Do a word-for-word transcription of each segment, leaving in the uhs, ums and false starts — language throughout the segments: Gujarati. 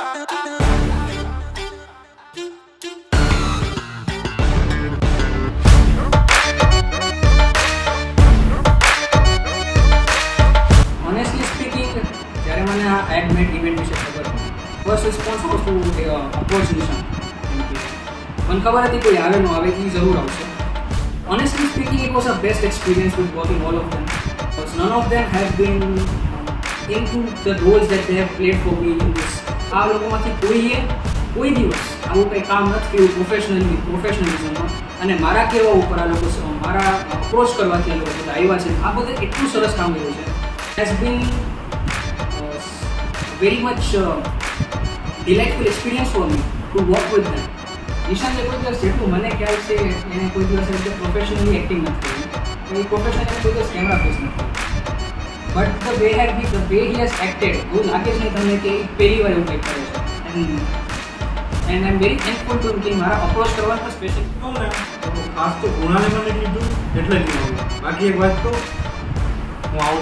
First response was to uh, approach Nishant. મને ખબર હતી કોઈ આવે ન આવે એ જરૂર આવશે. Honestly speaking, it was a best experience with working all of them. Because none of them have been into the roles that they have played for me in this. આ લોકોમાંથી કોઈએ કોઈ દિવસ આવું કંઈ કામ નથી કર્યું પ્રોફેશનલી પ્રોફેશનલિઝમમાં અને મારા કહેવા ઉપર આ લોકો મારા અપ્રોચ કરવાથી આ લોકો બધા આવ્યા છે. આ બધે એટલું સરસ કામ કર્યું છે. Has been uh, very much uh, delightful experience for me to work with them. નિશાંતે કોઈ દિવસ જેટલું મને ખ્યાલ છે એને કોઈ દિવસ રીતે પ્રોફેશનલી એક્ટિંગ નથી કરી, એ પ્રોફેશનલી કોઈ દિવસ કેમેરા ફેસ નથી કરી. But the way have be the way he has acted એવું લાગે છે તમને કે એ પહેલી વાર એવું કંઈક કરે છે. And and I am very thankful to કે મારા અપ્રોચ કરવા પર સ્પેશિયલ કહું ને તો ખાસ તો કૃણાલે મને કીધું એટલે જ હું આવું. બાકી એક વાત તો હું આવું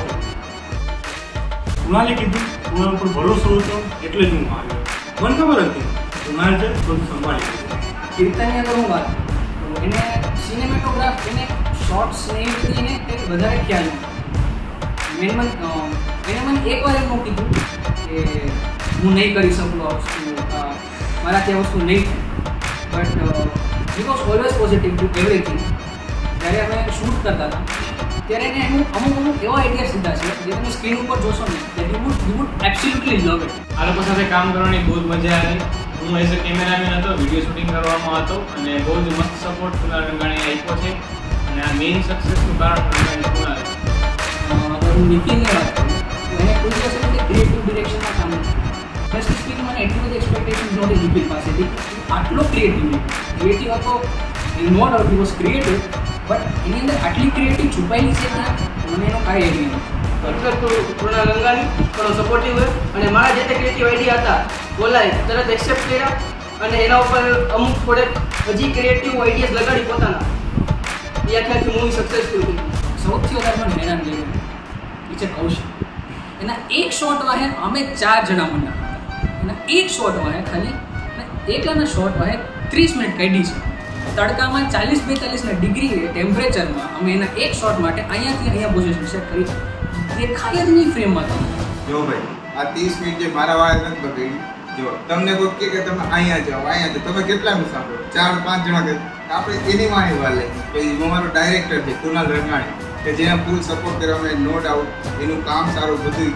કૃણાલે કીધું કૃણાલ ઉપર ભરોસો હતો એટલે જ હું આવ્યો. મને ખબર હતી કૃણાલ છે બધું સંભાળી લીધું. કીર્તનની અંદર હું વાત તો એને સિનેમેટોગ્રાફ એને શોર્ટ્સ ને એ બધી એને કંઈક વધારે ખ્યાલ નથી. મેં એને મને એક વાર એમ કીધું કે હું નહીં કરી શકું આ વસ્તુ, મારાથી આ વસ્તુ નહીં થાય. But he was always positive to everything. જ્યારે અમે શૂટ કરતા હતા ત્યારે એને એનું અમુક અમુક એવા આઈડિયાઝ લીધા છે જે તમે સ્ક્રીન ઉપર જોશો ને that you would you would absolutely love it. આ લોકો સાથે કામ કરવાની બહુ જ મજા આવી. હું એઝ અ કેમેરામેન હતો, વિડીયો શૂટિંગ કરવામાં હતો અને બહુ જ મસ્ત સપોર્ટ કૃણાલ રંગાણીએ આપ્યો છે અને આ મેઇન સક્સેસનું કારણ રંગાણી કૃણાલ. અગર હું નિખિલની વાત કરું તો એને કોઈ દિવસ રીતે ક્રિએટિવ ડિરેક્શનમાં કામ નથી. ફર્સ્ટ સ્પીકમાં મને એટલી બધી એક્સપેક્ટેશન નહોતી નિખિલ પાસેથી. આટલો ક્રિએટિવ ક્રિએટિવ હતો, no doubt he was creative, but એની અંદર આટલી ક્રિએટિવ છુપાયેલી છે કે મને એનો કાંઈ આઈડિયા નથી. તો કૃણાલ રંગાણી થોડો સપોર્ટિવ હોય અને મારા જે તે ક્રિએટિવ આઈડિયા હતા બોલાય તરત એક્સેપ્ટ કર્યા અને એના ઉપર અમુક થોડેક હજી ક્રિએટિવ આઈડિયાઝ લગાડી પોતાના. એ આખી આખી મૂવી સક્સેસફુલ થઈ. સૌથી વધારે મને હેરાન કર્યું એ છે કૌશિક. એના એક શોટમાં હે અમે ચાર જણા મંડા, એના એક શોટમાં હે ખાલી એકલાના શોટમાં હે ત્રીસ મિનિટ કાઢી છે. તડકામાં ચાલીસ બેતાલીસના ડિગ્રી ટેમ્પરેચરમાં અમે એના એક શોટ માટે અહીંયાથી અહીંયા પોઝિશન સેટ કરી છે. દેખાય જ નહીં ફ્રેમમાં તમે. જો ભાઈ આ ત્રીસ મિનિટ જે મારા વાળા નથી બગડી. જો તમને કોઈ કહે કે તમે અહીંયા જાઓ અહીંયા જાઓ, તમે કેટલા મુસાફરો ચાર પાંચ જણા કે આપણે એની માની વાત લઈએ. પછી અમારો ડાયરેક્ટર છે કૃણાલ રંગાણી કે જેને ફૂલ સપોર્ટ કરવામાં નો ડાઉટ એનું કામ સારું બધું.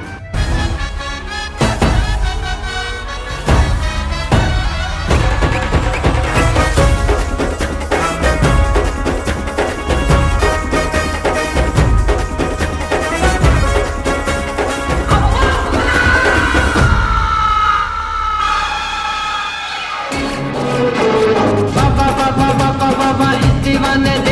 Baba, baba, baba, baba, baba,